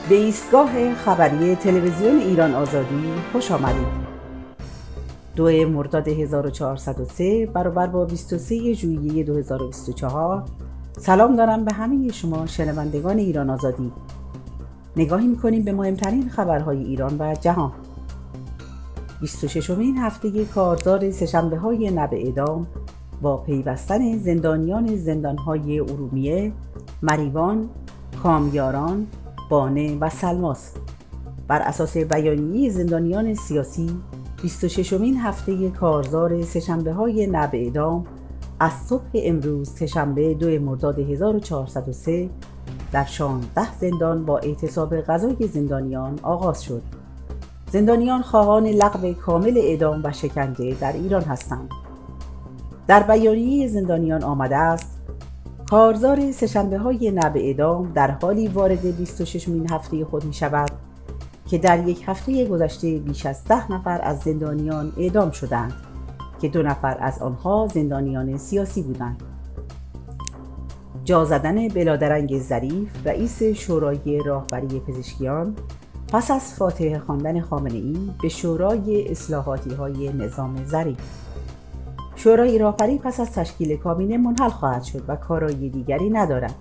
به ایستگاه خبری تلویزیون ایران آزادی خوش آمدید. 2 مرداد 1403 برابر با 23 ژوئیه 2024. سلام دارم به همه شما شنوندگان ایران آزادی. نگاهی می‌کنیم به مهمترین خبرهای ایران و جهان. 26مین هفته کارزار سه‌شنبه‌های نب اعدام با پیوستن زندانیان زندان‌های ارومیه، مریوان، کامیاران، بانه و سلماس. بر اساس بیانیه زندانیان سیاسی، 26مین هفته کارزار سه‌شنبه‌های نب اعدام از صبح امروز سه‌شنبه 2 مرداد 1403 در 16 زندان با اعتصاب غذای زندانیان آغاز شد. زندانیان خواهان لغو کامل اعدام و شکنجه در ایران هستند. در بیانیه زندانیان آمده است: کارزار سه‌شنبه‌های نب اعدام در حالی وارد 26مین هفته خود می شود که در یک هفته گذشته بیش از 10 نفر از زندانیان اعدام شدند که 2 نفر از آنها زندانیان سیاسی بودند. جا زدن بلادرنگ ظریف، رئیس شورای راهبری پزشکیان، پس از فاتحه خواندن خامنه‌ای به شورای اصلاحاتی‌های نظام ظریف. شورای راهبری پس از تشکیل کابینه منحل خواهد شد و کارایی دیگری ندارد.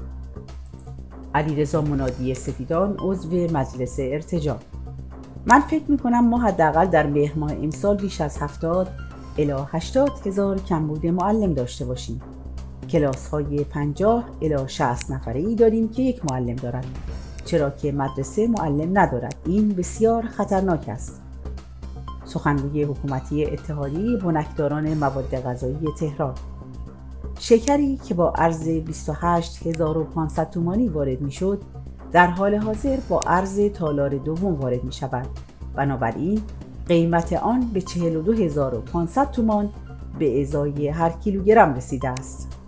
علیرضا منادی سفیدان، عضو مجلس ارتجاع: من فکر می‌کنم ما حداقل در مهر ماه امسال بیش از 70 الی 80 هزار کمبود معلم داشته باشیم. کلاس‌های 50 الی 60 نفره‌ای داریم که یک معلم دارد، چرا که مدرسه معلم ندارد. این بسیار خطرناک است. سخنگوی حکومتی اتحادیه بنکداران مواد غذایی تهران: شکری که با ارز 28500 تومانی وارد میشد، در حال حاضر با ارز تالار دوم وارد می شود. بنابراین قیمت آن به 42500 تومان به ازای هر کیلوگرم رسیده است.